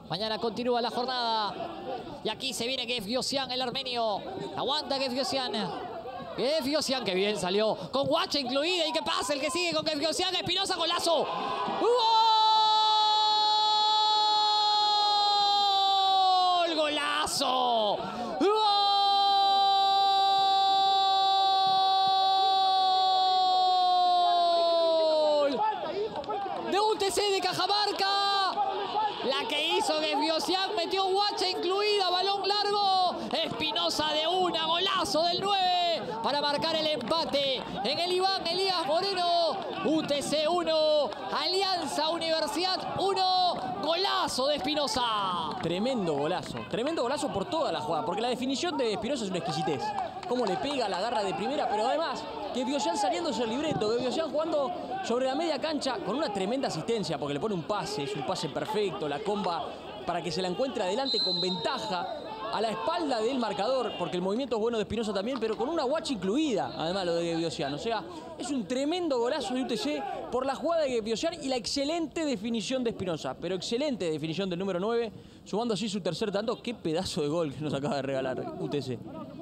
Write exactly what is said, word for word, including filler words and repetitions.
Mañana continúa la jornada. Y aquí se viene Gefyosian, el armenio. Aguanta Gefyosian. Gefyosian, que bien salió. Con guacha incluida. ¿Y qué pasa? El que sigue con Gefyosian. Espinosa, golazo. ¡Gol! ¡Golazo! De U T C de Cajamarca, la que hizo Gefyosian, metió guacha incluida, balón largo, Espinosa de una, golazo del nueve para marcar el empate en el Iván Elías Moreno. U T C uno, Alianza Universidad uno, golazo de Espinosa. Tremendo golazo, tremendo golazo por toda la jugada, porque la definición de Espinosa es una exquisitez. Cómo le pega, la garra de primera, pero además Gefyosian saliéndose el libreto, Gefyosian jugando sobre la media cancha con una tremenda asistencia, porque le pone un pase, es un pase perfecto, la comba para que se la encuentre adelante con ventaja, a la espalda del marcador, porque el movimiento es bueno de Espinosa también, pero con una guacha incluida, además lo de Gefyosian. O sea, es un tremendo golazo de U T C por la jugada de Gefyosian y la excelente definición de Espinosa, pero excelente definición del número nueve, sumando así su tercer tanto. Qué pedazo de gol que nos acaba de regalar U T C.